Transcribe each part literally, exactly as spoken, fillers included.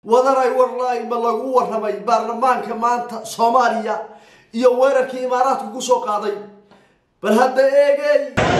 wadaray warlaay ma lagu warramay baarlamaanka maanta Soomaaliya iyo weerarkii Imaaraadku ku soo qaaday bal hadda eegay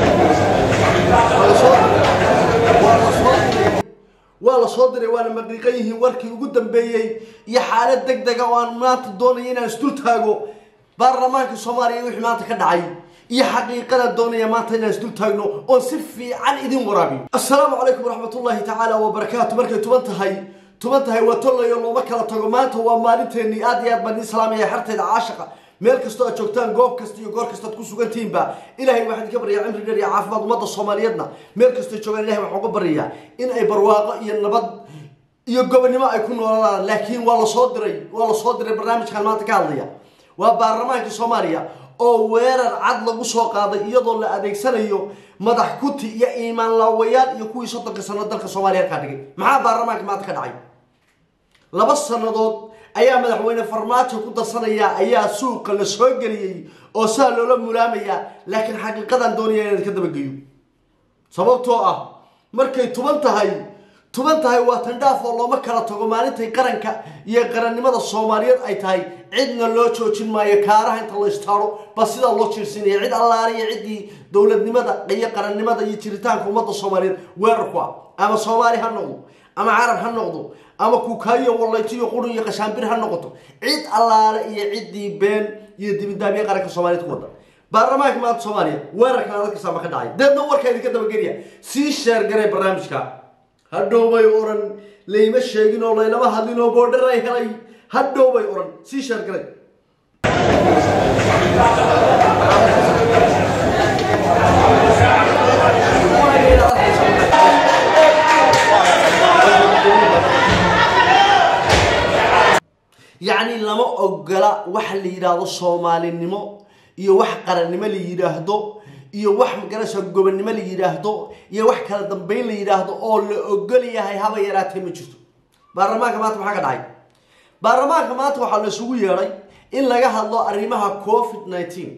wala soo diray waana maqriqayhiin warkii ugu dambeeyay iyo xaalad degdeg ah oo aan maanta doonayay inaan isdul taago baarlamaanka Soomaaliya wixii maanta ka dhacay iyo xaqiiqada doonaya maanta inaan isdul taagno oo si fiican idin waraabi. Assalaamu calaykum waraxmatullaahi ta'ala wa barakaatuh. markay tuban tahay tuban tahay waa tolayo looma kala tago maanta waa maalinteennii aad iyo aad baan islaamaya xartayda caashiqa meel kasto aad joogtaan goob kasta iyo goor kasta ku sugantiin ba ilaahay waxaan ka baryaa cimri dheer iyo caafimaad ummadda Soomaaliyeedna meel kasto joogaan ilaahay waxaan uga baryaa in ay barwaaqo iyo nabad iyo gobonimo ay ku noolaadaan. laakiin waa la soo diray waa la soo diray barnaamijkan maanta ka hadlaya waa baarlamaanka Soomaaliya oo weerar cad lagu soo qaaday iyadoo la adeegsanayo madax kuti iyo iimaan laawayaal iyo kuwii soddonka sano dalka Soomaaliya ka dhigay. maxaa baarlamaanka maanta ka dhacay? laba sanadood ayaa madaxweyne Farmaajo ku darsanaya ayaa suuqa la soo galiyay oo saa loola mulaamaya laakiin xaqiiqadan doonaya inaan ka daba geeyo sababtoo ah markay tuban tahay tuban tahay waa tandhaaf oo looma kala tago maalintay qaranka iyo qarannimada Soomaaliyeed ay tahay cidna loo joojin maayo kaaraha inta la istaaro bas sida loo jiirsinay cid allaariyo cidii dawladnimada iyo qarannimada iyo jiritaanka ummadda Soomaaliyeed weerar ku ah ama Soomaali ha noqdo ama Arab ha noqdo ama kuukaayo walaytiyo qurun iyo qashaanbir ha noqoto cid allaale iyo cidii been iyo dibidaabiye qaranka Soomaaliyeed ku wada baarlamaanka maanta Soomaaliya weerarka dadka sama ka dhacay deedna warkayda ka daba geliya si share garay barnaamijka hadhow bay oran leeyma sheegin oo leelama hadin oo border ay helay hadhow bay oran si share garay يعني لما أقلا واحد اللي يراده صومالي النمو يو واحد قرن نما اللي يراهدو يو واحد مقرش الجبن نما اللي يراهدو يو واحد كلا دمبين اللي يراهدو أو اللي أقلي هاي هوا يراته مجتو برا كمان تبغى حاجة داي برا كمان تبغى حل سوي يراي إن لقاه الله أريمها كوفيد تسعتاشر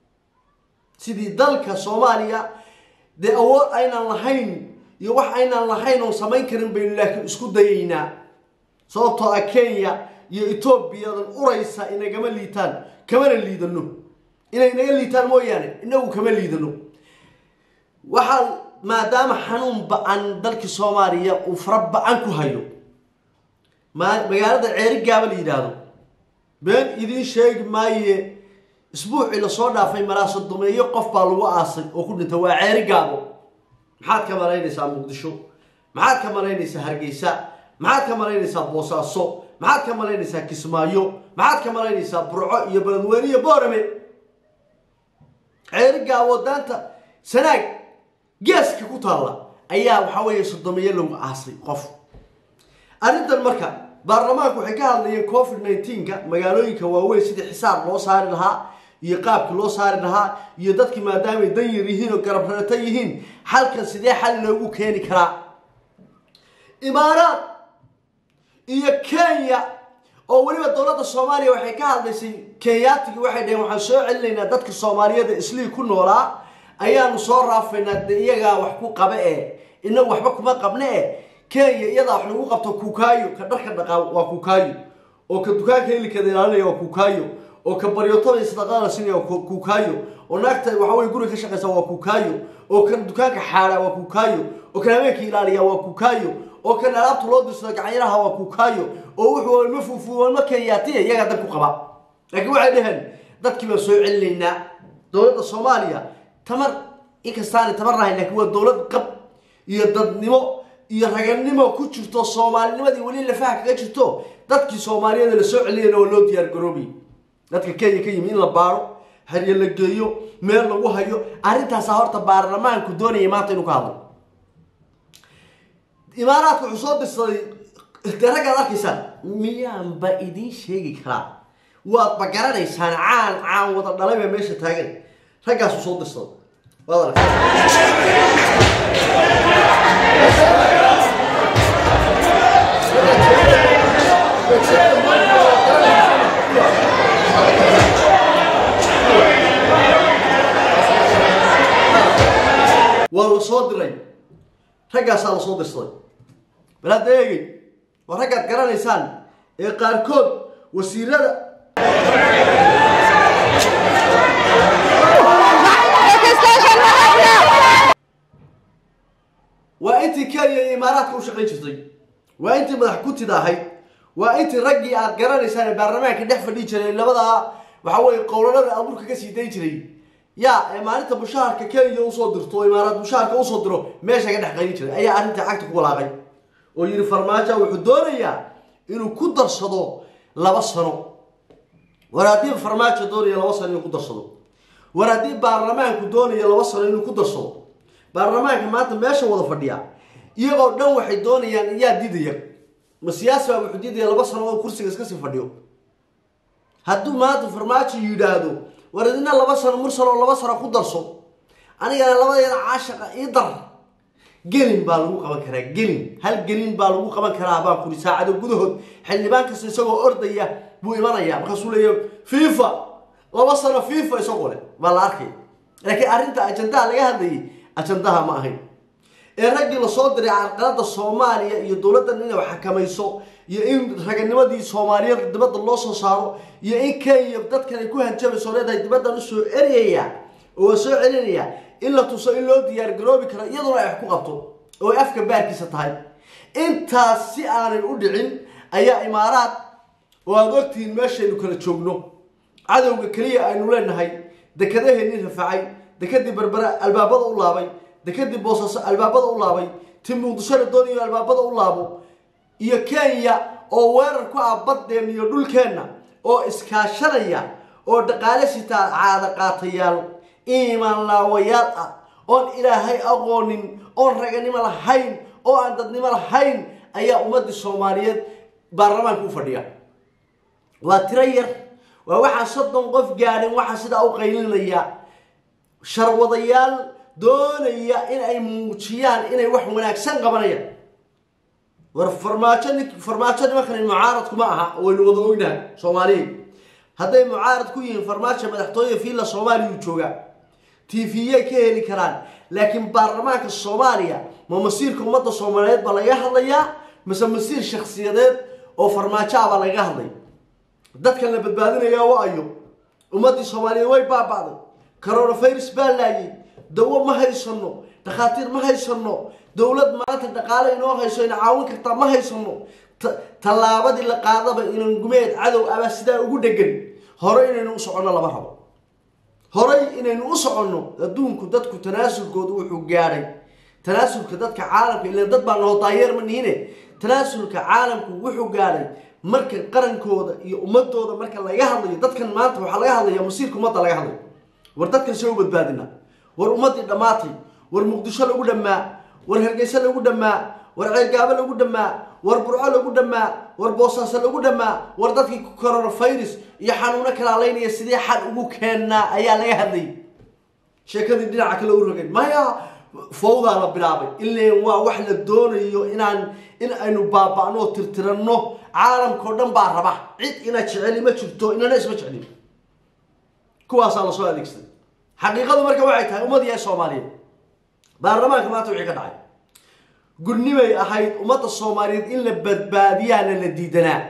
سيدي دلك صوماليا ده أول أين اللحين يو واحد أين اللحين وسمين كريم بين لكن اسكو دينا صوتها كينيا iyo Itoobiyadan uraysa inay gama liitaan kamana liidano inay naga liitaan mooyaane inagu kama liidano waxa maadaama xanuun baan dalka Soomaaliya uu farabaan ku hayo magaalada Ceerigaaba la yiraahdo been idin sheeg maaye isbuuci la soo dhaafay maraaso dumeeyo qof baa lagu aasay oo ku dhintay waa Ceerigaabo maxaad ka maleynaysaa Muqdisho maxaad ka maleynaysaa Hargeysa maxaad ka maleynaysaa Boosaaso maxaad ka maleynaysaa Kismaayo maxaad ka maleynaysaa Burco iyo Beledweyne iyo Boorame Ceerigaabo daanta sanaag geeska ku taala ayaa waxa weeye sodomeeyo lagu aasay qof arintan marka baarlamaanku waxay ka hadlayeen covid nineteen ka magaalooyinka waaweyn sidii xisaab loo saari lahaa iyo qaabka loo saari lahaa iyo dadkii maadaama ay dan yar yihiin oo garab rarata yihiin halkan sidee xal loogu keeni karaa Imaaraad iyo Kenya oo waliba dawladda Soomaaliya waxay ka hadlaysay Kenyaatiga waxay dhaheen waxaan soo celinaynaa dadka Soomaaliyeed islii ku noolaa ayaanu soo raafaynaa iyaga wax ku qaba ee inagu waxba kuma qabne ee Kenya iyada wax lagu qabto kuukaayo ka dharka dhaqaa waa kuukaayo oo ka dukaanka hilibka ilaalinaya waa kuukaayo oo ka baryotada isdaqaana sinaya waa kuukaayo oo naagta waxa way guriga ka shaqeysa waa kuukaayo oo kan dukaanka xaara waa kuukaayo oo kan habeenkii ilaaliya waa kuukaayo oo kan alaabta loo dirsado gacanyaraha waa kuukaayo oo wuxuu ma fuufuuwan ma Kenyaatiga iyaga dad ku qaba laakiin waxay dhaheen dadkii baa soo celinaynaa dawladda Soomaaliya tamar inkastaan tamar rahay laakiin waa dawlad qab iyo dadnimo iyo raganimo ku jirto Soomaalinimadii wali la faham kaga jirto dadkii Soomaaliyeed la soo celinayna oo loo diyaar garoobay dadka Kenya ka yimid in la baaro xiriir la geeyo meel lagu hayo arintaas horta baarlamaanku doonayay maanta inuu ka hadlo Imaaraadku wuxuu soo dirsaday daraga arkaysan miyaan ba idin sheegi karaa waad bagaranaysan caan caan wada dhalay meesha taagan ragaas soo dirsaday wada waa la soo diray ragaas la soo dirsaday بلا دقيقة ورقة قران إنسان قاركود وسيرة وأنت كاري إمارات وشقين شطي وأنت مدح كنت داهي وأنت رجي عاد قران إنسان برنامج كده فدي جري اللي بدأ وحاول قولنا أبوك كسي تيجري يا إمارات مشاركة كاري يوصل درتو إمارات مشاركة يوصل درو ماشي كده حقيقي جري أي أنت عقدك ولا غي ويري فرماجة وحدوريا إنه كدر صدو لبصنو ورادي فرماجة دوريا لبصن إنه كدر صدو ورادي برنامج كدوريا لبصن إنه كدر صدو برنامج ما تماشى ولا فديا يقعد نوع حدوني يعني يا ديديا مسياسة وحديديا لبصن أو كرسي كسكسي فديو هادو ما تفرماجة يدادو وردنا لبصن مرسل ولا لبصن كدر صدو أنا يعني لبصن عاشق يدر gelin baa lagu qaban karaa gelin hal gelin baa lagu qaban karaa baa ku saacado gudahood xildhibaan kasta isagoo ordaya buu imanaya markaas uu leeyahay FIFA laba sano FIFA isagoo leh baa la arkay laakiin arinta ajandaha laga hadlayay ajandaha ma ahayn ee ragii la soo diray carqalada Soomaaliya iyo dawladda inay wax xakamayso iyo in raganimadii Soomaaliyeed dibadda loo soo saaro iyo in Kenya dadkan ay ku hanjabayso leedahay dibadda u soo eriyaya oo soo celinaya إلا تصل له ديار جروبي كلا يضرب يحكوا قبته أو أفكار بارك ستهاي أنت سئان الأدعين أي إمارات وهذوك المشي إنه كانت شغله عدو كلية إنه لنا هاي ده كده هني رفعي ده كده بربرة الباب هذا الله بي ده كده بوصص الباب هذا الله بي تم تصل الدنيا الباب هذا الله بو يكيا أو ورك وعبد دم يدل كنا أو إسكاشرية أو دقالة تا عادة قاطيال إيمان لا وياتا أن إلهي أغونين أن رجعني ملحين أو أن تدني ملحين أي أمد الصوماليات برلمان كوفرديا وترير وواحد صدق قف جارين واحد صدق أو قيلين ليا شروضيال دون يا إن أي موتشيان إن أي واحد مناك سن قبليا ورفرماتشن فرماتشن ما كان المعارض معها والوضوينها صوماليين هذا معارض كوي فرماتشن مدحتويه في لا صومالي وجوجا تيفيه كهلي كران لكن برلمانك الصومالية ما مصيركم مدة الصوماليات بلا يهضيا مثل مصير شخصيات أو فرماتشا بلا يهضي دتك اللي بتبادلنا يا وايو ومدة الصومالية وين بعض كورونا فيروس بالاي دوا ما هيصنوا تخاطير ما هيصنوا دولة ما تدقالة إنه هيصين عاون كتا ما هيصنوا تلابد اللي قاعدة إنه نجمد عدو أبسدا وجود جن هراي إنه صعنا لبحر هراي إنه صعنا الدون كدتك تناسل كدو حجاري تناسل كدتك عالم اللي ضد بعض طاير من هنا تناسل كعالم وحجاري مركز قرن كود يمد هذا مركز لا يهضي ضد كان مات وحلا يهضي مصيركم مات لا يهضي وردت كان سووا بدبادنا ورمتي دماتي ورمقدشة لو دماء ورهرجيسة لو دماء ورعقابة لو دماء وربرعة لو دماء وربوصاصة لو دماء وردت كورونا فيروس يحنونا كلالين يسدي حد أبو كنا أيا لا يهدي شكل الدنيا عكلا ورجل ما هي فوضى رب العالمين اللي هو وحنا الدون يو إن إن إنه بابا إنه ترترنه عالم كردن بعربه عيد إنه تشعلي ما تشوفتو إنه ناس ما تشعلي كواس على سؤال ديكستن حقيقة مركب وعيتها وما دي الصومالية برلمان كما توعي كدعي قلني ما أحيد وما الصوماليين إلا بدباديان اللي ديدنا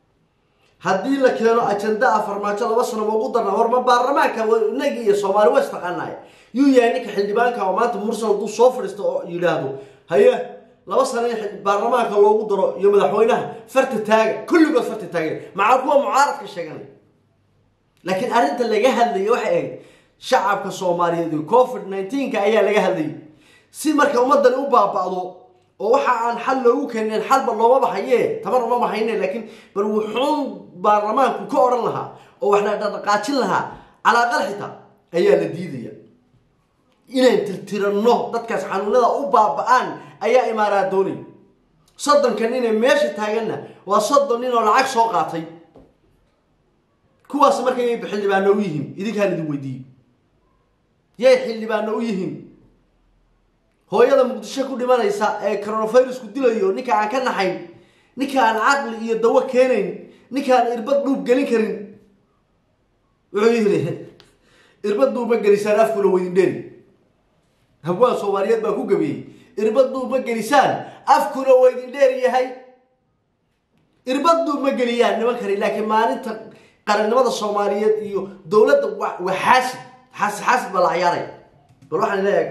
هدي لك كانوا أجنداء فرماتش الله وصلنا موجودنا ورما برلمان كان نجي الصومالي واستقلنا يو يعني كحلبان كومات مرسل دو صفر است يلادو هيا لو وصلنا برلمان كان لو قدر يوم دحوينها فرت تاج كله قد فرت تاج مع هو معارض كشجن لكن أنت اللي جهل لي واحد شعب كصومالي دو كوفيد تسعة عشر كأيه اللي جهل لي سي مركب ومدن أوبا بعضه ووحى عن حل وكان الحل بالله ما بحيه تمر ما بحينه لكن بروحون برلمان كوكور لها وإحنا نقاتل لها على قلحتها أيه الجديدة إلى تلترنه ضدك حنونا أوبا بان أيه إمارات دوني صدق كنينا ماشي تاجنا وصدق إنه العكس وقعتي كواس مركب بحل بانويهم إذا كان دويدي يا يحل بانويهم هو يلا مقدشة كل ما نيسا كورونا فيروس كدليو نيكا عن كنا حين نيكا عن عقل يدوا كينين نيكا عن إربط نوب جلي كرين وعيه إربط نوب جلي سان أفكر وين دين هبوا صوماليات بكو جبي إربط نوب جلي سان أفكر وين دين يا هاي irbadu ma geliyaan niman kale laakiin maalinta qarannimada Soomaaliyeed iyo dawladda waxaasi xas xas bal ciyaaray bal waxaan leeyahay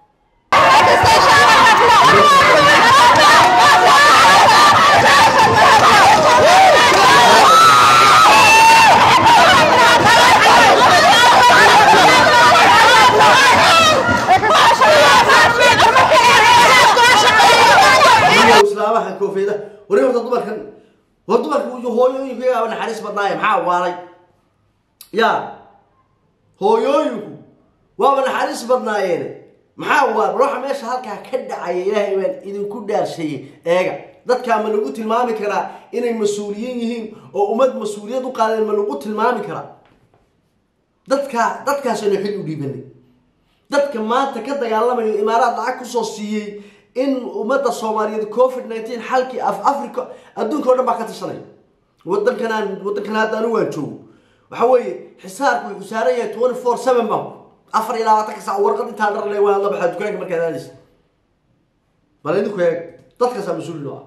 islaamaha koofiyada wareerta dumarkan waddumarku uu hooyooyinku yaaba naxariis badnaay maxaa waalay ya hooyooyinku waaba naxariis badnaayeen maxaa waa ruuxa meesha halka ka dhacay Ilaahay baan idinku dhaarshay eega dadka ma lagu tilmaami karaa inay mas'uuliyiin yihiin oo ummad mas'uuliyad u qaadeen ma lagu tilmaami karaa dadka dadkaas ay xil u dhiibanay dadka maanta ka dagaalamayo imaaraad lacag ku soo siiyay in ummadda Soomaaliyeed covid nineteen xalki af Afrika adduunka oo dhan ba ka tashanay wadankan wadankan hadda anu waan joogo waxa weeye xisaabku wuxuu saaran yahay twenty-four seven ma afar iyo labaatan saac warqad inta dhar leh waa la baxay dukaanka markaa aadis bal idinku eeg dadka sa mas'uul loo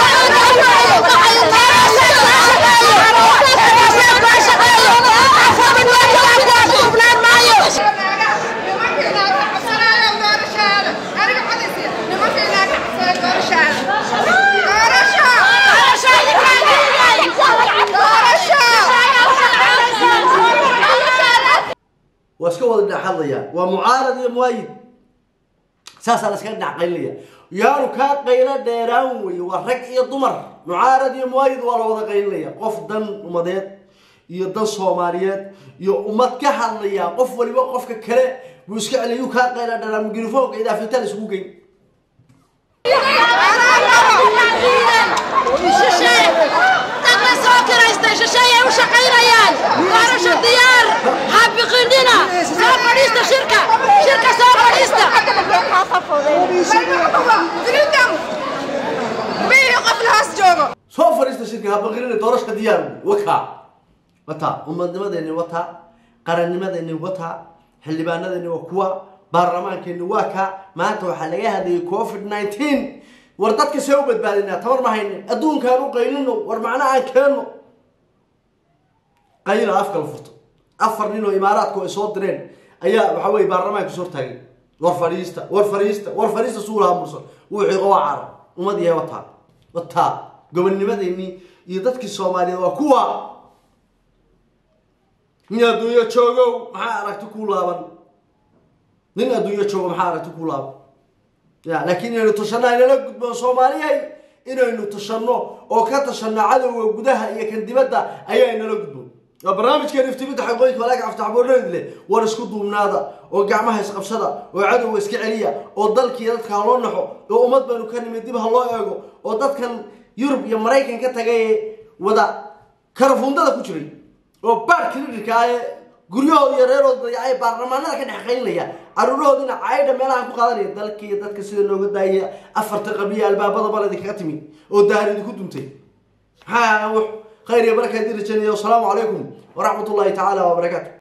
واسكو ودنا حظيا ومعارض يا مؤيد ساسا لسكن نعقليا يانو كا قيله ديران وي ورق يا دمر معارض يا مؤيد ولا ودا قيليا قف دن امديد iyo dad Soomaaliyeed iyo ummad ka hadlaya qof waliba qofka kale buu iska celiyo ka qeyla dharan mikrofoonka ida fitan isku geey شركة شركة سوق فريستا بيقف لها سجوغو سوق فريستا شركة هبقرين دورش كديار وكا وتا أمدنمدني وتا قرنمدني وتا حلباندني وكوا برلمانكني وكا ما أنت وحلاقيها هذه كوفيد nineteen وردتك سووا بدبالنا تمر ما هين أدون كانوا قايلينه ورمعنا عن كانوا قايل أفكار الفرط أفرنينه إماراتكو يصوت درين أيها وحوي برلمان كسور تاني ورفريستا ورفريستا ورفريستا سورها مرسل وحي قواعر وما دي وطها وطها قبل نمد إني يدتك الصومالي وكوا من أدوية تشوغو محارك تكولابا من أدوية تشوغو محارك تكولابا يا لكن إنه تشنع إلى لقد من صومالي إنه إنه تشنع أو كتشنع عدو وجودها هي كان دمدا أيها إنه لقد برنامج كان يفتبد حقوقك ولاك افتح بورد له ورسكو منادا او غعمها اسقبسدا او عدو اسك عليا او دلكي dadka loo naxo oo umad baanu ka nimid dib ha loo eego oo dadkan Yurub iyo Mareykan ka tagay wada karfundada ku jiray oo baarka dhirkaaye guryahooda yareerooda ay baarlamaanada ka dhaxqaynaya aruuroodina caayda meelaha ku qaadanay dalkii dadka sida looga daayay afarta qabiil albaabada baladi ka timi oo daarid ku duntay ha خير يا بركة دير الجنة والسلام عليكم ورحمة الله تعالى وبركاته.